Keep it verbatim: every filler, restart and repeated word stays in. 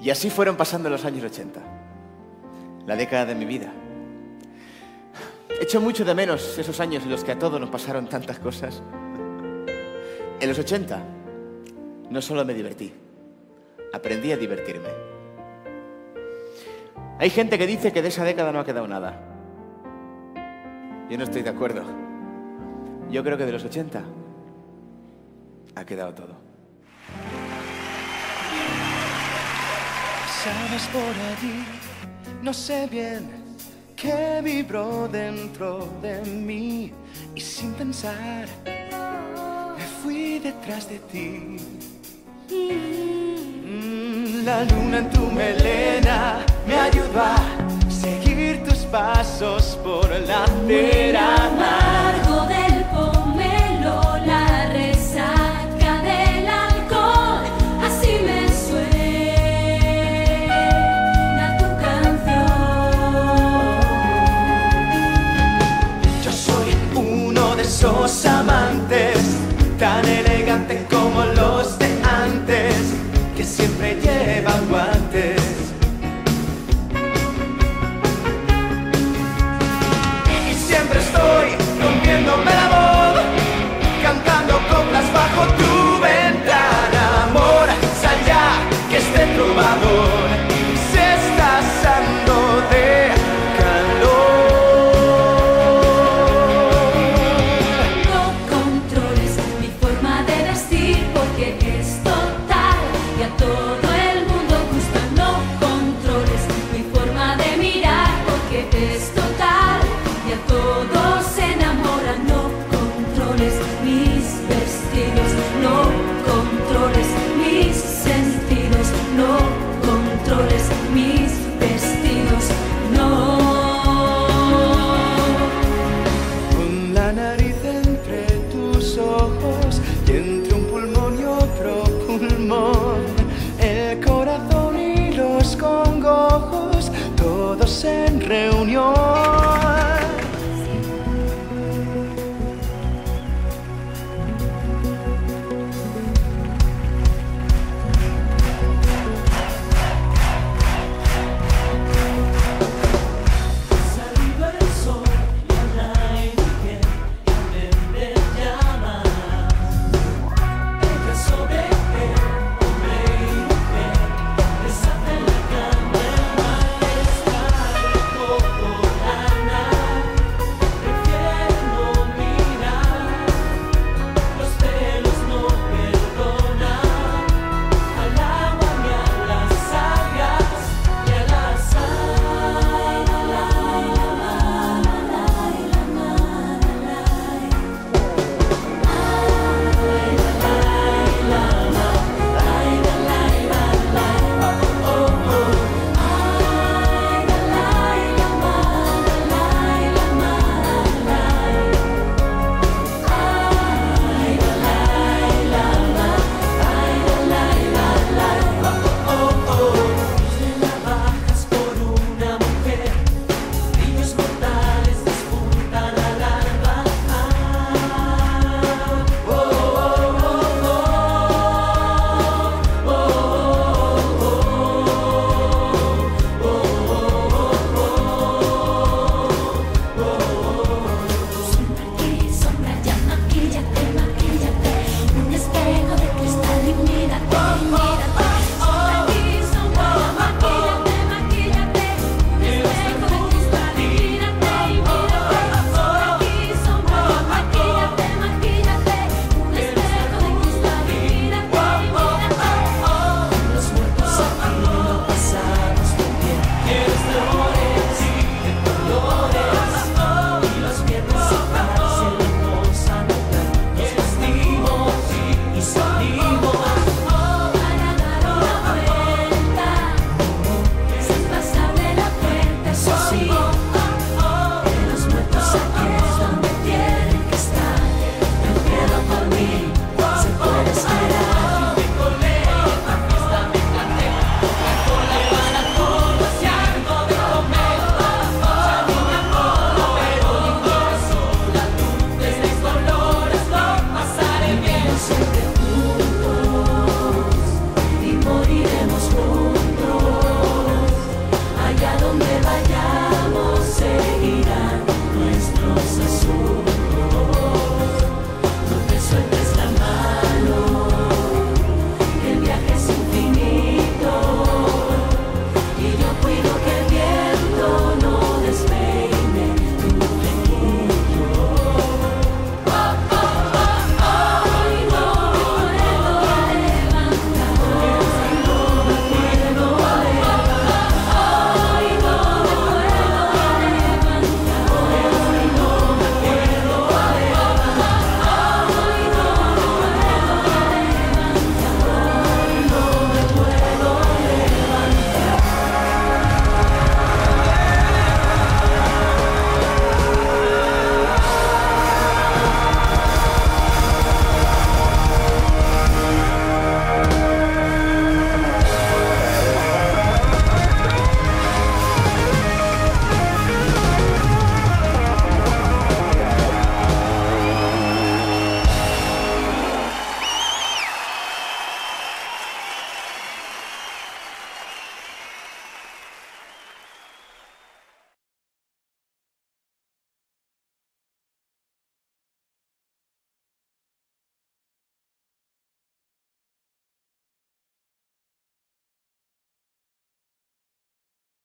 Y así fueron pasando los años ochenta, la década de mi vida. Echo mucho de menos esos años en los que a todos nos pasaron tantas cosas. En los ochenta no solo me divertí, aprendí a divertirme. Hay gente que dice que de esa década no ha quedado nada. Yo no estoy de acuerdo. Yo creo que de los ochenta ha quedado todo. Sabes, por allí, no sé bien qué vibró dentro de mí, y sin pensar me fui detrás de ti. Mm, la luna en tu melena me ayudó a seguir tus pasos por la acera. Amargo del pomelo, la resaca del alcohol, así me suena tu canción. Yo soy uno de esos amantes tan elegantes